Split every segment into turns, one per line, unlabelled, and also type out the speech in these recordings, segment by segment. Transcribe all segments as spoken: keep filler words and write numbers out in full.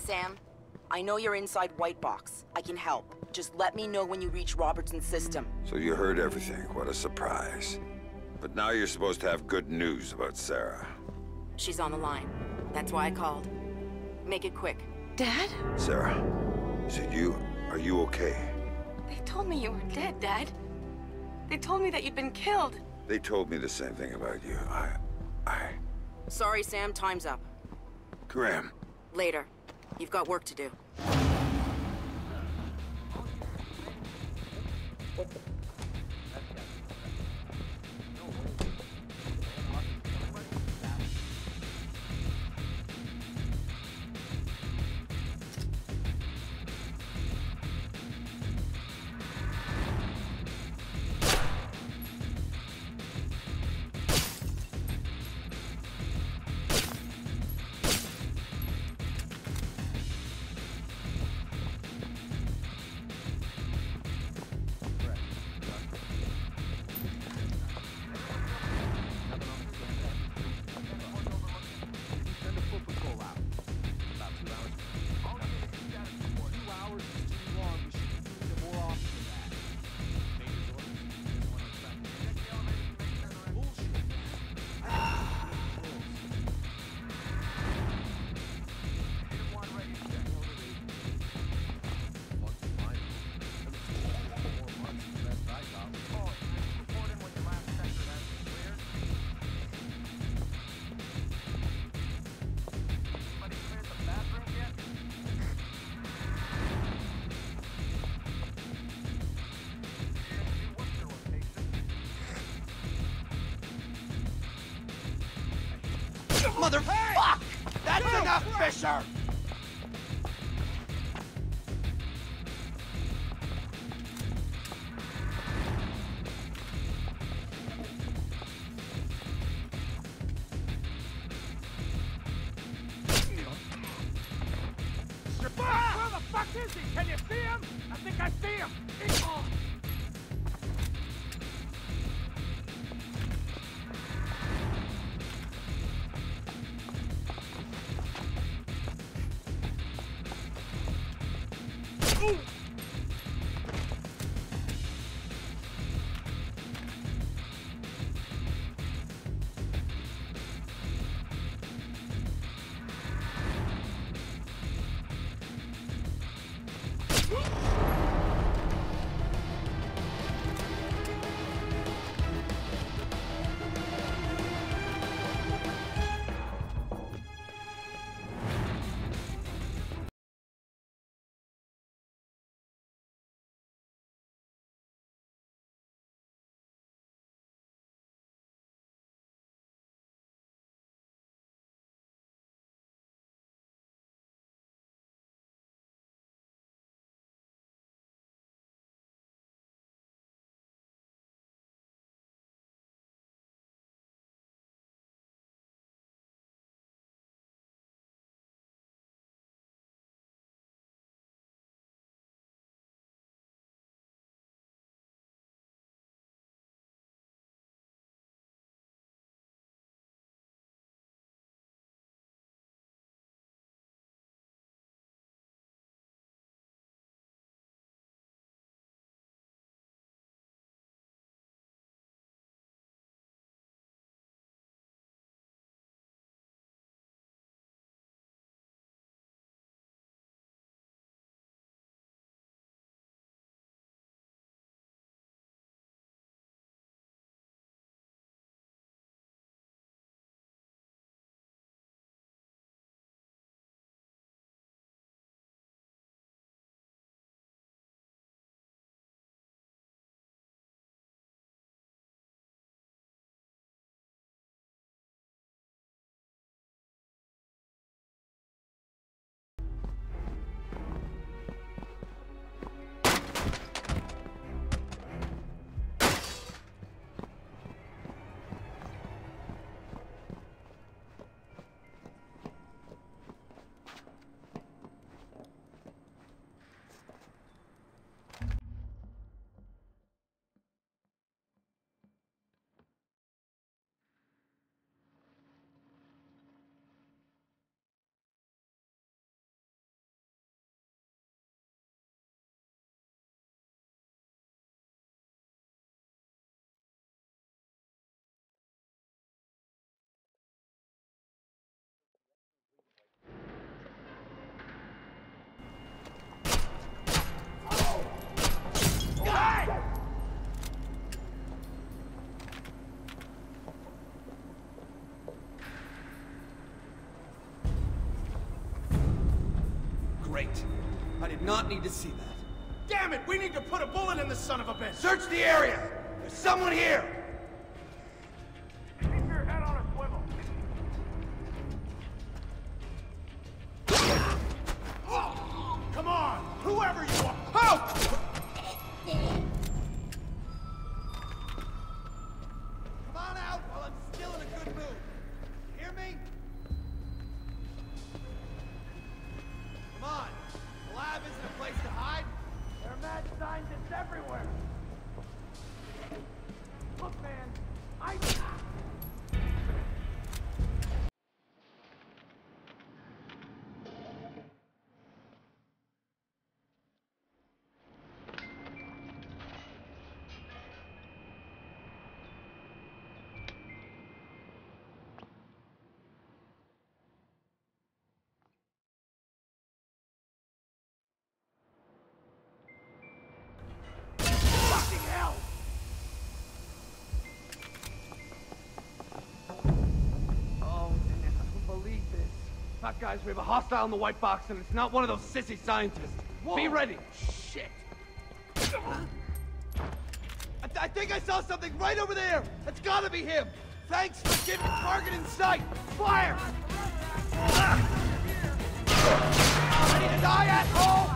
Sam. I know you're inside White Box. I can help. Just let me know when you reach Robertson's system.
So you heard everything. What a surprise. But now you're supposed to have good news about Sarah.
She's on the line. That's why I called. Make it quick.
Dad?
Sarah, is it you? Are you okay?
They told me you were dead, Dad. They told me that you'd been killed.
They told me the same thing about you. I... I...
Sorry, Sam. Time's up.
Graham.
Later. You've got work to do.
Mother fuck! That's enough, Fisher! Where the fuck is he? Can you see him? I think I see him. Oh.
Great. I did not need to see that.
Damn it! We need to put a bullet in this son of a bitch!
Search the area! There's someone here!
Keep your head on a swivel. Oh, come on! Whoever you are! Oh!
Come on out while I'm still in a good mood. Hear me? Come on. The lab isn't a place to hide.
There are mad scientists everywhere! Look, man, I... Fucking hell! Oh, man, I don't believe this. Fat guys, we have a hostile in the white box, and it's not one of those sissy scientists. Whoa. Be ready. Shit.
I, th I think I saw something right over there! That's gotta be him! Thanks for giving target in sight! Fire! Ah. Ready to die, asshole!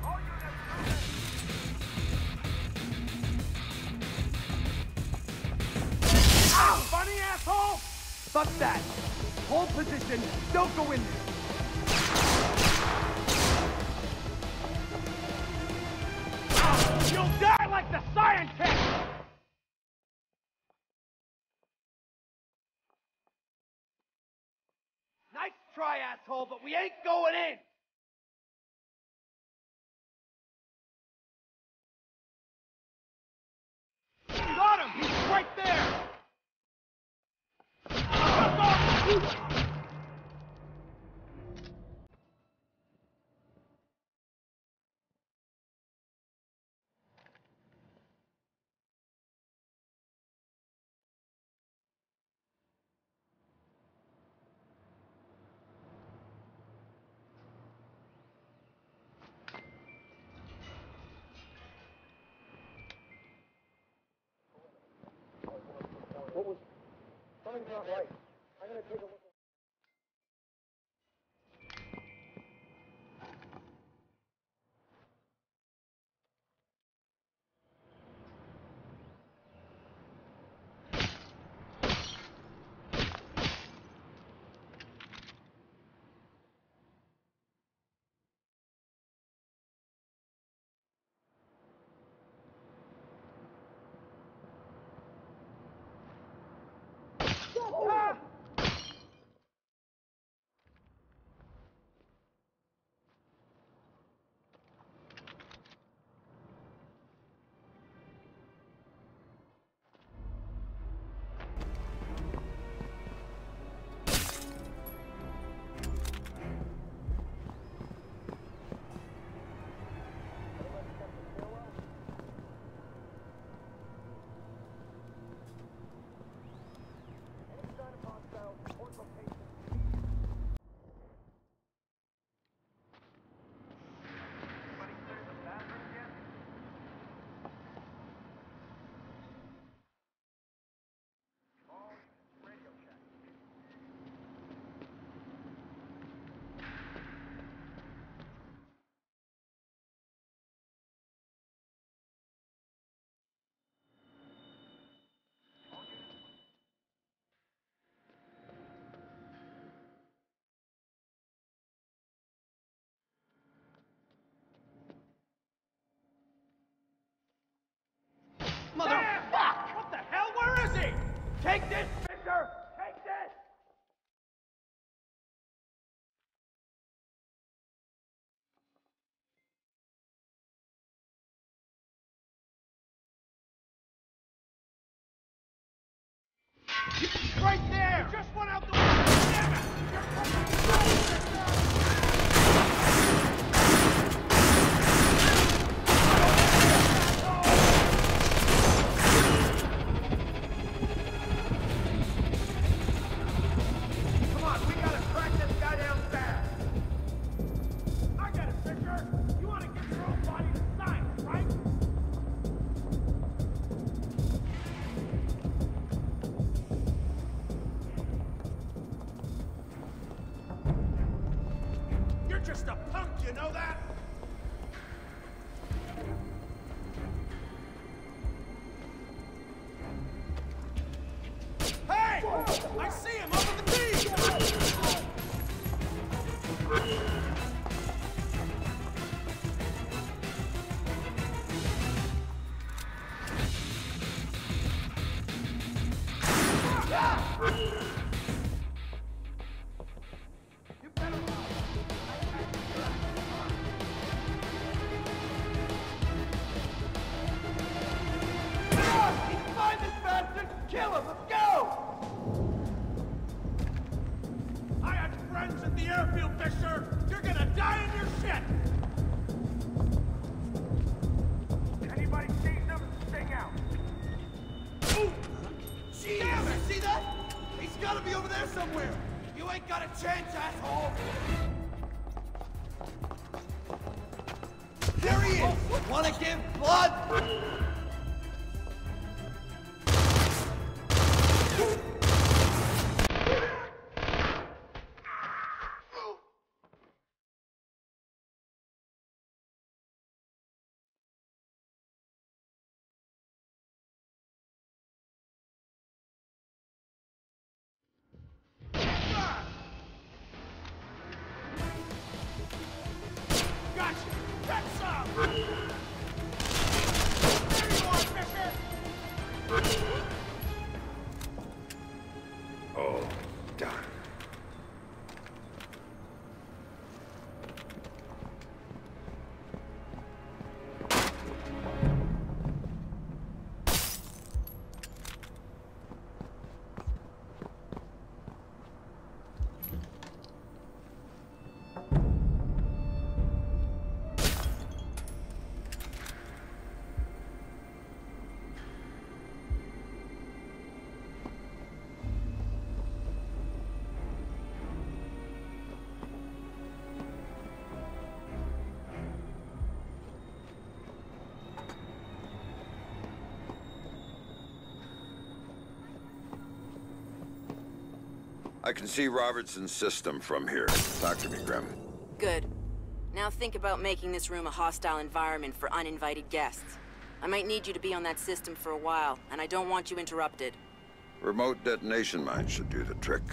Ow, funny asshole!
Fuck that! Hold position, don't go in there!
You'll die like the scientist!
Nice try, asshole, but we ain't going in!
Got him! He's right there!
Something's not right. I'm gonna take a look.
just a punk, you know that? Hey! I see him over the beach!
Find this bastard! Kill him! Let's go!
I had friends at the airfield, Fisher! You're gonna die in your shit! Anybody seen them? Stay out!
Ooh. Jeez! Damn it! See that? He's gotta be over there somewhere! You ain't got a chance, asshole! There he is! Wanna give blood?
Gotcha! That's some! There you are, Fisher!
Oh, done. I can see Robertson's system from here. Talk to me, Grim.
Good. Now think about making this room a hostile environment for uninvited guests. I might need you to be on that system for a while, and I don't want you interrupted.
Remote detonation mine should do the trick.